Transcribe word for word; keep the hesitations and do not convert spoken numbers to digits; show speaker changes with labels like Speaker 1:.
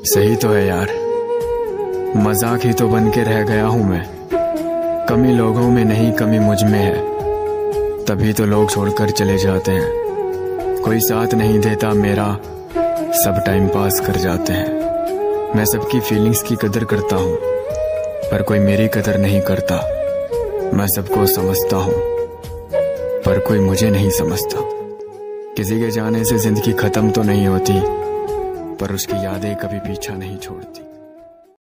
Speaker 1: सही तो है यार, मजाक ही तो बन के रह गया हूं मैं। कमी लोगों में नहीं, कमी मुझ में है, तभी तो लोग छोड़कर चले जाते हैं। कोई साथ नहीं देता मेरा, सब टाइम पास कर जाते हैं। मैं सबकी फीलिंग्स की कदर करता हूं, पर कोई मेरी कदर नहीं करता। मैं सबको समझता हूं, पर कोई मुझे नहीं समझता। किसी के जाने से जिंदगी खत्म तो नहीं होती, पर उसकी यादें कभी पीछा नहीं छोड़ती।